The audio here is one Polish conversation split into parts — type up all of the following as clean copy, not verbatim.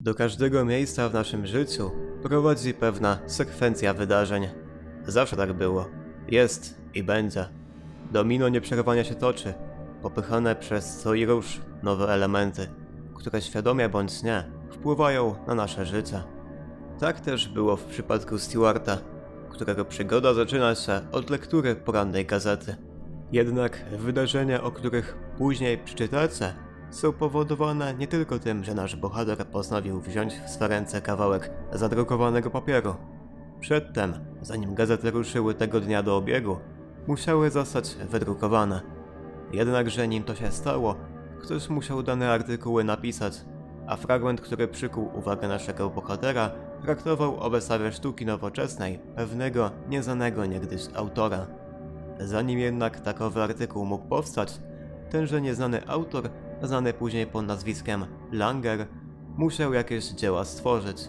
Do każdego miejsca w naszym życiu prowadzi pewna sekwencja wydarzeń. Zawsze tak było, jest i będzie. Domino nieprzerwanie się toczy, popychane przez co i rusz nowe elementy, które świadomie bądź nie wpływają na nasze życie. Tak też było w przypadku Stewarta, którego przygoda zaczyna się od lektury porannej gazety. Jednak wydarzenia, o których później przeczytacie, są powodowane nie tylko tym, że nasz bohater postanowił wziąć w swe ręce kawałek zadrukowanego papieru. Przedtem, zanim gazety ruszyły tego dnia do obiegu, musiały zostać wydrukowane. Jednakże nim to się stało, ktoś musiał dane artykuły napisać, a fragment, który przykuł uwagę naszego bohatera, traktował o wystawie sztuki nowoczesnej pewnego nieznanego niegdyś autora. Zanim jednak takowy artykuł mógł powstać, tenże nieznany autor, znany później pod nazwiskiem Langer, musiał jakieś dzieła stworzyć.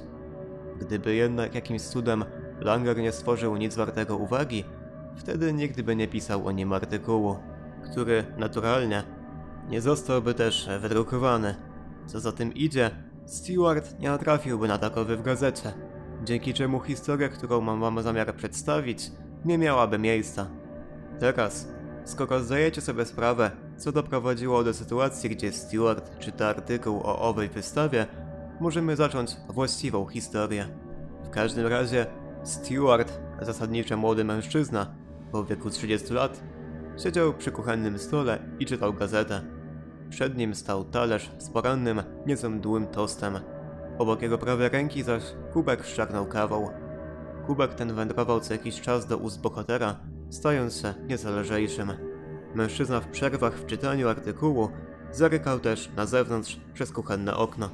Gdyby jednak jakimś cudem Langer nie stworzył nic wartego uwagi, wtedy nigdy by nie pisał o nim artykułu, który naturalnie nie zostałby też wydrukowany. Co za tym idzie, Stewart nie natrafiłby na takowy w gazecie, dzięki czemu historia, którą mamy zamiar przedstawić, nie miałaby miejsca. Teraz, skoro zdajecie sobie sprawę, co doprowadziło do sytuacji, gdzie Stewart czyta artykuł o owej wystawie, możemy zacząć właściwą historię. W każdym razie, Stewart, zasadniczo młody mężczyzna, po wieku 30 lat, siedział przy kuchennym stole i czytał gazetę. Przed nim stał talerz z porannym, nieco mdłym tostem. Obok jego prawej ręki zaś kubek z czarną kawą. Kubek ten wędrował co jakiś czas do ust bohatera, stając się nieco lżejszym. Mężczyzna w przerwach w czytaniu artykułu zarykał też na zewnątrz przez kuchenne okno.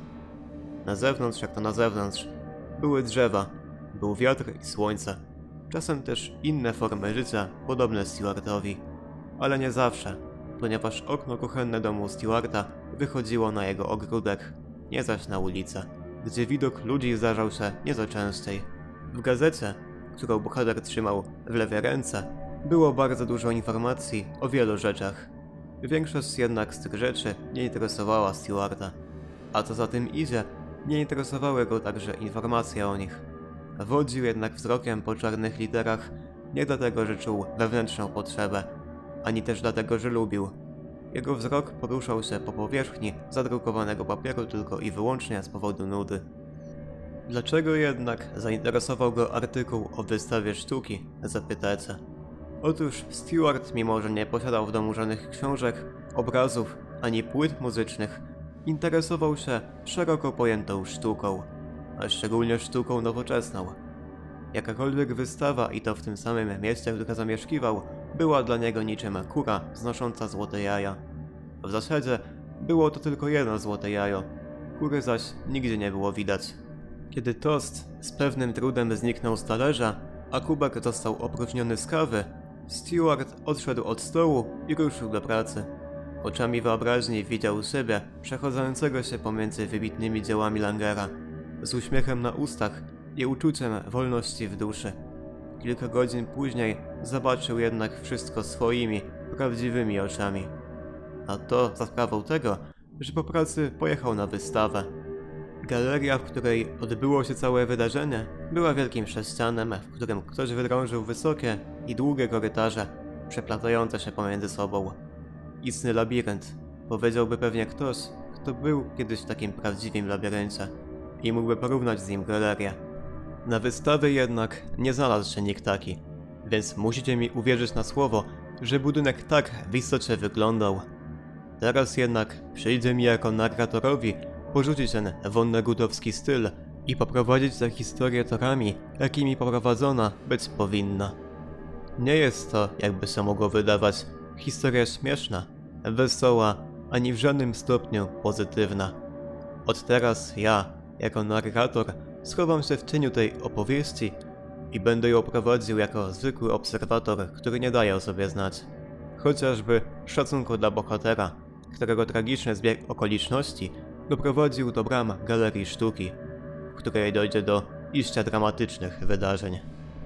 Na zewnątrz, jak to na zewnątrz, były drzewa, był wiatr i słońce. Czasem też inne formy życia podobne Stewartowi, ale nie zawsze, ponieważ okno kuchenne domu Stewarta wychodziło na jego ogródek, nie zaś na ulicę, gdzie widok ludzi zdarzał się nieco częściej. W gazecie, którą bohater trzymał w lewej ręce, było bardzo dużo informacji o wielu rzeczach. Większość jednak z tych rzeczy nie interesowała Stewarta, a co za tym idzie, nie interesowały go także informacje o nich. Wodził jednak wzrokiem po czarnych literach nie dlatego, że czuł wewnętrzną potrzebę, ani też dlatego, że lubił. Jego wzrok poruszał się po powierzchni zadrukowanego papieru tylko i wyłącznie z powodu nudy. Dlaczego jednak zainteresował go artykuł o wystawie sztuki, zapytacie? Otóż Stewart, mimo że nie posiadał w domu żadnych książek, obrazów ani płyt muzycznych, interesował się szeroko pojętą sztuką, a szczególnie sztuką nowoczesną. Jakakolwiek wystawa, i to w tym samym mieście, które zamieszkiwał, była dla niego niczym kura znosząca złote jaja. W zasadzie było to tylko jedno złote jajo, kury zaś nigdzie nie było widać. Kiedy tost z pewnym trudem zniknął z talerza, a kubek został opróżniony z kawy, Stewart odszedł od stołu i ruszył do pracy. Oczami wyobraźni widział siebie przechodzącego się pomiędzy wybitnymi dziełami Langera, z uśmiechem na ustach i uczuciem wolności w duszy. Kilka godzin później zobaczył jednak wszystko swoimi, prawdziwymi oczami. A to za sprawą tego, że po pracy pojechał na wystawę. Galeria, w której odbyło się całe wydarzenie, była wielkim sześcianem, w którym ktoś wydrążył wysokie i długie korytarze, przeplatające się pomiędzy sobą. Istny labirynt, powiedziałby pewnie ktoś, kto był kiedyś w takim prawdziwym labiryncie i mógłby porównać z nim galerię. Na wystawie jednak nie znalazł się nikt taki, więc musicie mi uwierzyć na słowo, że budynek tak w istocie wyglądał. Teraz jednak przyjdzie mi jako narratorowi porzucić ten wonnegutowski styl i poprowadzić tę historię torami, jakimi poprowadzona być powinna. Nie jest to, jakby się mogło wydawać, historia śmieszna, wesoła, ani w żadnym stopniu pozytywna. Od teraz ja, jako narrator, schowam się w cieniu tej opowieści i będę ją prowadził jako zwykły obserwator, który nie daje o sobie znać. Chociażby szacunku dla bohatera, którego tragiczny zbieg okoliczności doprowadził do bram galerii sztuki, w której dojdzie do iście dramatycznych wydarzeń.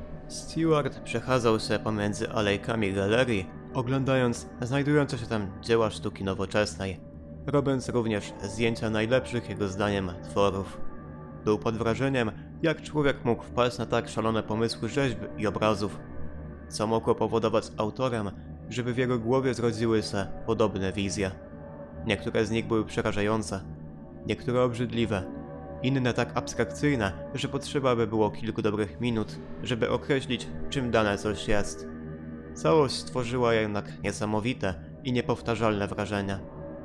Stewart przechadzał się pomiędzy alejkami galerii, oglądając znajdujące się tam dzieła sztuki nowoczesnej, robiąc również zdjęcia najlepszych jego zdaniem tworów. Był pod wrażeniem, jak człowiek mógł wpaść na tak szalone pomysły rzeźb i obrazów, co mogło powodować autorem, żeby w jego głowie zrodziły się podobne wizje. Niektóre z nich były przerażające, niektóre obrzydliwe, inne tak abstrakcyjne, że potrzeba by było kilku dobrych minut, żeby określić, czym dane coś jest. Całość stworzyła jednak niesamowite i niepowtarzalne wrażenie.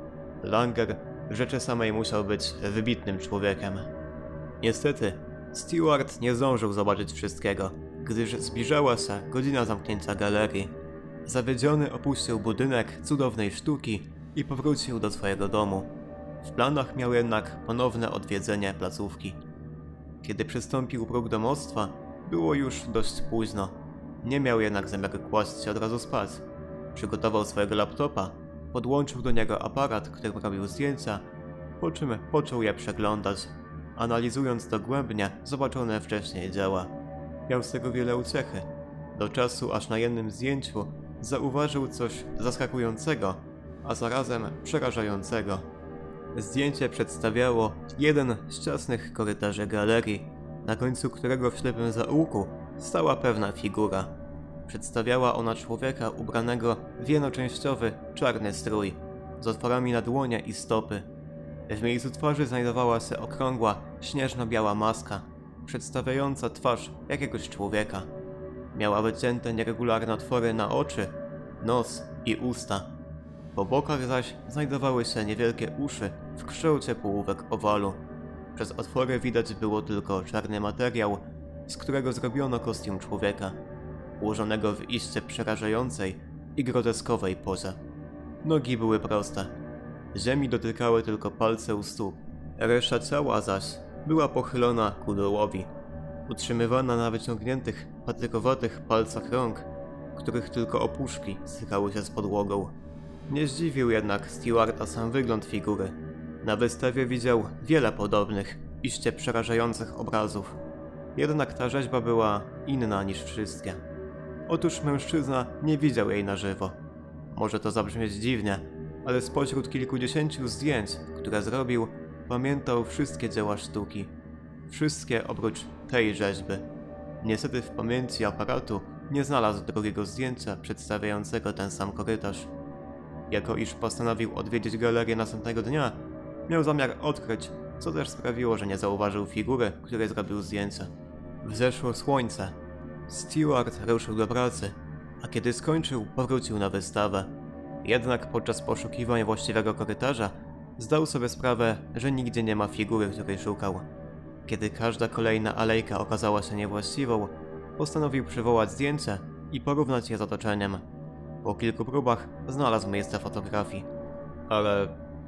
Langer w rzeczy samej musiał być wybitnym człowiekiem. Niestety, Stewart nie zdążył zobaczyć wszystkiego, gdyż zbliżała się godzina zamknięcia galerii. Zawiedziony opuścił budynek cudownej sztuki i powrócił do swojego domu. W planach miał jednak ponowne odwiedzenie placówki. Kiedy przystąpił próg domostwa, było już dość późno. Nie miał jednak zamiaru kłaść się od razu spać. Przygotował swojego laptopa, podłączył do niego aparat, którym robił zdjęcia, po czym począł je przeglądać, analizując dogłębnie zobaczone wcześniej dzieła. Miał z tego wiele uciechy, do czasu aż na jednym zdjęciu zauważył coś zaskakującego, a zarazem przerażającego. Zdjęcie przedstawiało jeden z ciasnych korytarzy galerii, na końcu którego w ślepym zaułku stała pewna figura. Przedstawiała ona człowieka ubranego w jednoczęściowy, czarny strój, z otworami na dłonie i stopy. W miejscu twarzy znajdowała się okrągła, śnieżno-biała maska, przedstawiająca twarz jakiegoś człowieka. Miała wycięte nieregularne otwory na oczy, nos i usta. Po bokach zaś znajdowały się niewielkie uszy w kształcie półówek owalu. Przez otwory widać było tylko czarny materiał, z którego zrobiono kostium człowieka, ułożonego w iście przerażającej i groteskowej pozie. Nogi były proste. Ziemi dotykały tylko palce u stóp. Reszta ciała zaś była pochylona ku dołowi, utrzymywana na wyciągniętych, patykowatych palcach rąk, których tylko opuszki stykały się z podłogą. Nie zdziwił jednak Stewarta sam wygląd figury. Na wystawie widział wiele podobnych, iście przerażających obrazów. Jednak ta rzeźba była inna niż wszystkie. Otóż mężczyzna nie widział jej na żywo. Może to zabrzmieć dziwnie, ale spośród kilkudziesięciu zdjęć, które zrobił, pamiętał wszystkie dzieła sztuki. Wszystkie oprócz tej rzeźby. Niestety w pamięci aparatu nie znalazł drugiego zdjęcia przedstawiającego ten sam korytarz. Jako iż postanowił odwiedzić galerię następnego dnia, miał zamiar odkryć, co też sprawiło, że nie zauważył figury, której zrobił zdjęcie. Wzeszło słońce. Stewart ruszył do pracy, a kiedy skończył, powrócił na wystawę. Jednak podczas poszukiwań właściwego korytarza zdał sobie sprawę, że nigdzie nie ma figury, której szukał. Kiedy każda kolejna alejka okazała się niewłaściwą, postanowił przywołać zdjęcie i porównać je z otoczeniem. Po kilku próbach znalazł miejsce fotografii, ale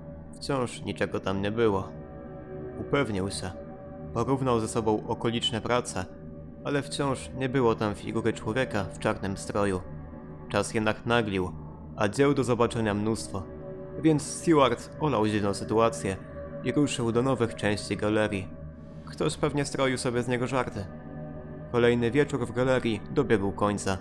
wciąż niczego tam nie było. Upewnił się, porównał ze sobą okoliczne prace, ale wciąż nie było tam figury człowieka w czarnym stroju. Czas jednak naglił, a dzieł do zobaczenia mnóstwo, więc Stewart olał dziwną sytuację i ruszył do nowych części galerii. Ktoś pewnie stroił sobie z niego żarty. Kolejny wieczór w galerii dobiegł końca.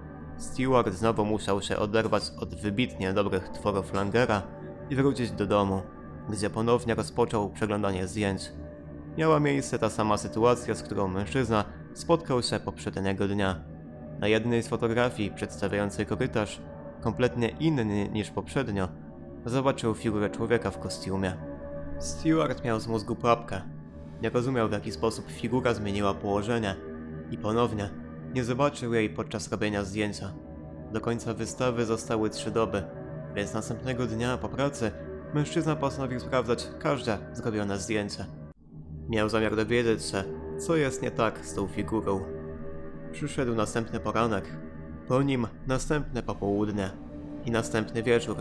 Stewart znowu musiał się oderwać od wybitnie dobrych tworów Langera i wrócić do domu, gdzie ponownie rozpoczął przeglądanie zdjęć. Miała miejsce ta sama sytuacja, z którą mężczyzna spotkał się poprzedniego dnia. Na jednej z fotografii przedstawiającej korytarz, kompletnie inny niż poprzednio, zobaczył figurę człowieka w kostiumie. Stewart miał z mózgu pułapkę. Nie rozumiał, w jaki sposób figura zmieniła położenie i ponownie nie zobaczył jej podczas robienia zdjęcia. Do końca wystawy zostały 3 doby, więc następnego dnia po pracy mężczyzna postanowił sprawdzać każde zrobione zdjęcie. Miał zamiar dowiedzieć się, co jest nie tak z tą figurą. Przyszedł następny poranek, po nim następne popołudnie i następny wieczór.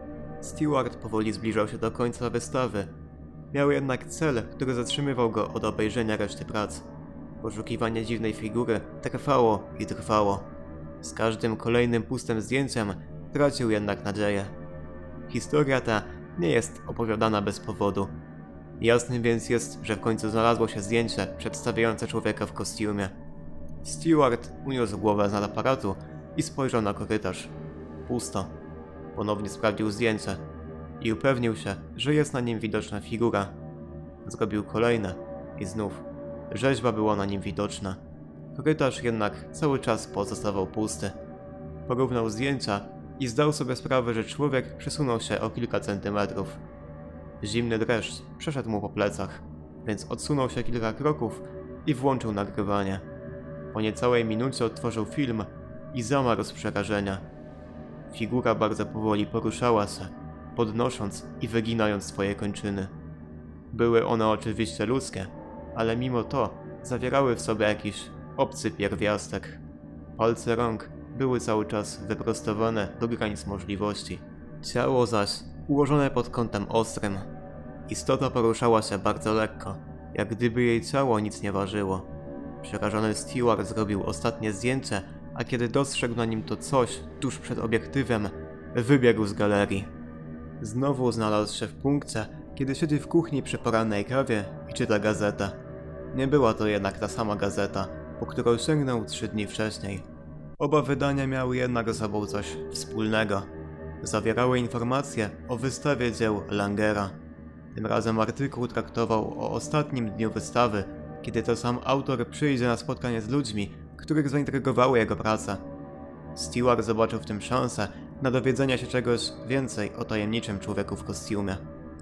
Stewart powoli zbliżał się do końca wystawy. Miał jednak cel, który zatrzymywał go od obejrzenia reszty prac. Poszukiwanie dziwnej figury trwało i trwało. Z każdym kolejnym pustym zdjęciem tracił jednak nadzieję. Historia ta nie jest opowiadana bez powodu. Jasnym więc jest, że w końcu znalazło się zdjęcie przedstawiające człowieka w kostiumie. Stewart uniósł głowę z aparatu i spojrzał na korytarz. Pusto. Ponownie sprawdził zdjęcie. i upewnił się, że jest na nim widoczna figura. Zrobił kolejne I znów rzeźba była na nim widoczna. Korytarz jednak cały czas pozostawał pusty. Porównał zdjęcia i zdał sobie sprawę, że człowiek przesunął się o kilka centymetrów. Zimny dreszcz przeszedł mu po plecach, więc odsunął się kilka kroków i włączył nagrywanie. Po niecałej minucie odtworzył film i zamarł z przerażenia. Figura bardzo powoli poruszała się, podnosząc i wyginając swoje kończyny. Były one oczywiście ludzkie, ale mimo to zawierały w sobie jakiś obcy pierwiastek. Palce rąk były cały czas wyprostowane do granic możliwości. Ciało zaś ułożone pod kątem ostrym. Istota poruszała się bardzo lekko, jak gdyby jej ciało nic nie ważyło. Przerażony Stewart zrobił ostatnie zdjęcie, a kiedy dostrzegł na nim to coś tuż przed obiektywem, wybiegł z galerii. Znowu znalazł się w punkcie, kiedy siedzi w kuchni przy porannej kawie i czyta gazetę. Nie była to jednak ta sama gazeta, po którą sięgnął 3 dni wcześniej. Oba wydania miały jednak ze sobą coś wspólnego. Zawierały informacje o wystawie dzieł Langera. Tym razem artykuł traktował o ostatnim dniu wystawy, kiedy to sam autor przyjdzie na spotkanie z ludźmi, których zaintrygowały jego prace. Stewart zobaczył w tym szansę na dowiedzenie się czegoś więcej o tajemniczym człowieku w kostiumie.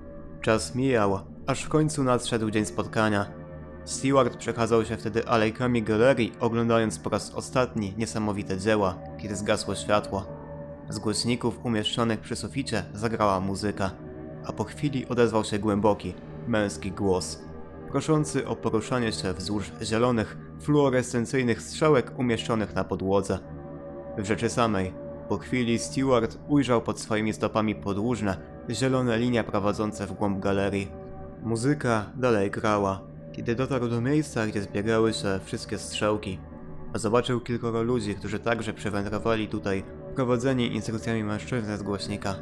Czas mijał, aż w końcu nadszedł dzień spotkania. Stewart przechadzał się wtedy alejkami galerii, oglądając po raz ostatni niesamowite dzieła, kiedy zgasło światło. Z głośników umieszczonych przy suficie zagrała muzyka, a po chwili odezwał się głęboki, męski głos, proszący o poruszanie się wzdłuż zielonych, fluorescencyjnych strzałek umieszczonych na podłodze. W rzeczy samej, po chwili Stewart ujrzał pod swoimi stopami podłużne, zielone linie prowadzące w głąb galerii. Muzyka dalej grała, kiedy dotarł do miejsca, gdzie zbiegały się wszystkie strzałki. Zobaczył kilkoro ludzi, którzy także przywędrowali tutaj, prowadzeni instrukcjami mężczyzny z głośnika.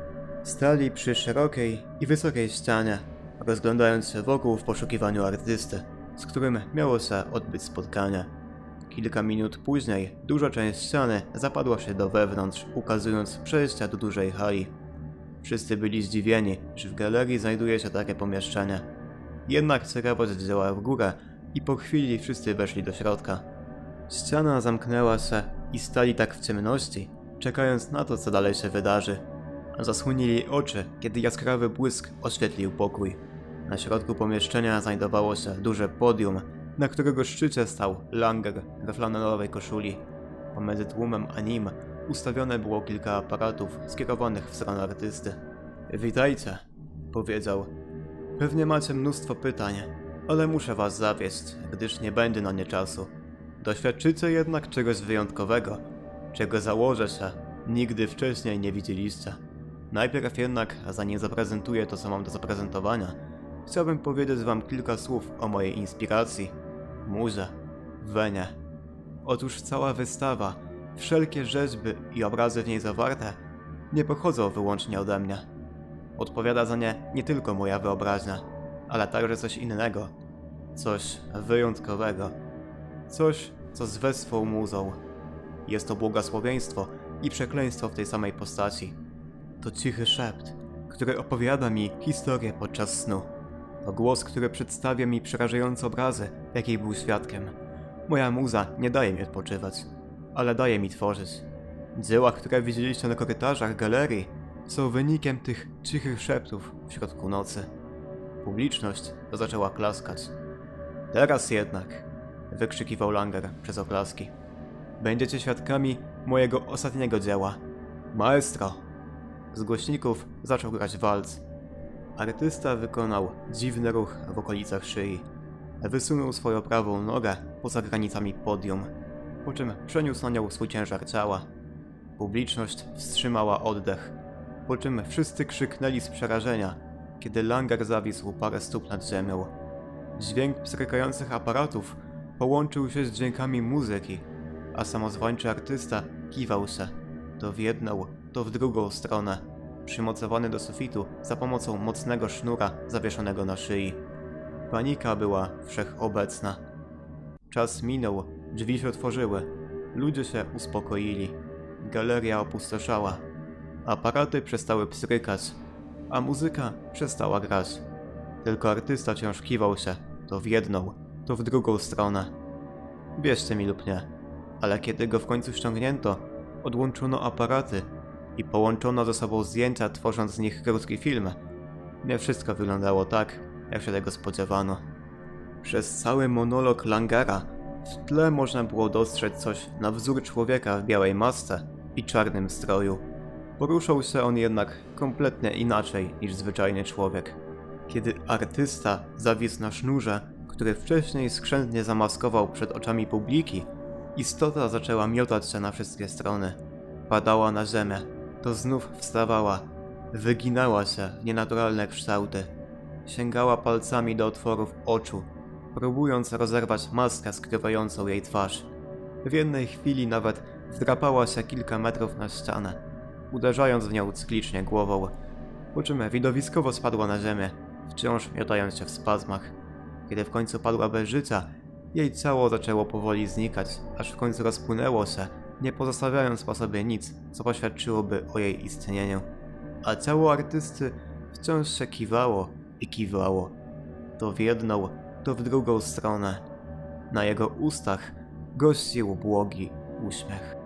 Stali przy szerokiej i wysokiej ścianie, rozglądając się wokół w poszukiwaniu artysty, z którym miało się odbyć spotkanie. Kilka minut później duża część ściany zapadła się do wewnątrz, ukazując przejścia do dużej hali. Wszyscy byli zdziwieni, że w galerii znajduje się takie pomieszczenie. Jednak ciekawość wzięła w górę i po chwili wszyscy weszli do środka. Ściana zamknęła się i stali tak w ciemności, czekając na to, co dalej się wydarzy. Zasłonili oczy, kiedy jaskrawy błysk oświetlił pokój. Na środku pomieszczenia znajdowało się duże podium, na którego szczycie stał Langer we flanelowej koszuli. Pomiędzy tłumem a nim ustawione było kilka aparatów skierowanych w stronę artysty. Witajcie, powiedział. Pewnie macie mnóstwo pytań, ale muszę was zawieść, gdyż nie będzie na nie czasu. Doświadczycie jednak czegoś wyjątkowego, czego założę się, nigdy wcześniej nie widzieliście. Najpierw jednak, zanim zaprezentuję to, co mam do zaprezentowania, chciałbym powiedzieć wam kilka słów o mojej inspiracji, muze, Wenie. Otóż cała wystawa, wszelkie rzeźby i obrazy w niej zawarte, nie pochodzą wyłącznie ode mnie. Odpowiada za nie nie tylko moja wyobraźnia, ale także coś innego, coś wyjątkowego, coś, co zwę swą muzą. Jest to błogosławieństwo i przekleństwo w tej samej postaci. To cichy szept, który opowiada mi historię podczas snu. To głos, który przedstawia mi przerażające obrazy, jakich był świadkiem. Moja muza nie daje mi odpoczywać, ale daje mi tworzyć. Dzieła, które widzieliście na korytarzach galerii, są wynikiem tych cichych szeptów w środku nocy. Publiczność zaczęła klaskać. Teraz jednak, wykrzykiwał Langer przez oklaski, będziecie świadkami mojego ostatniego dzieła. Maestro! Z głośników zaczął grać walc. Artysta wykonał dziwny ruch w okolicach szyi. Wysunął swoją prawą nogę poza granicami podium, po czym przeniósł na nią swój ciężar ciała. Publiczność wstrzymała oddech, po czym wszyscy krzyknęli z przerażenia, kiedy Langer zawisł parę stóp nad ziemią. Dźwięk pstrykających aparatów połączył się z dźwiękami muzyki, a samozwańczy artysta kiwał się, to w jedną, to w drugą stronę, przymocowany do sufitu za pomocą mocnego sznura zawieszonego na szyi. Panika była wszechobecna. Czas minął, drzwi się otworzyły, ludzie się uspokoili, galeria opustoszała, aparaty przestały pstrykać, a muzyka przestała grać. Tylko artysta wciąż kiwał się, to w jedną, to w drugą stronę. Wierzcie mi lub nie, ale kiedy go w końcu ściągnięto, odłączono aparaty i połączono ze sobą zdjęcia, tworząc z nich krótki film, nie wszystko wyglądało tak, jak się tego spodziewano. Przez cały monolog Langara w tle można było dostrzec coś na wzór człowieka w białej masce i czarnym stroju. Poruszał się on jednak kompletnie inaczej niż zwyczajny człowiek. Kiedy artysta zawisł na sznurze, który wcześniej skrzętnie zamaskował przed oczami publiki, istota zaczęła miotać się na wszystkie strony. Padała na ziemię, to znów wstawała, wyginała się w nienaturalne kształty. Sięgała palcami do otworów oczu, próbując rozerwać maskę skrywającą jej twarz. W jednej chwili nawet wdrapała się kilka metrów na ścianę, uderzając w nią cyklicznie głową, po czym widowiskowo spadła na ziemię, wciąż miotając się w spazmach. Kiedy w końcu padła bez życia, jej ciało zaczęło powoli znikać, aż w końcu rozpłynęło się, nie pozostawiając po sobie nic, co poświadczyłoby o jej istnieniu. A ciało artysty wciąż się kiwało i kiwało, to w jedną, to w drugą stronę. Na jego ustach gościł błogi uśmiech.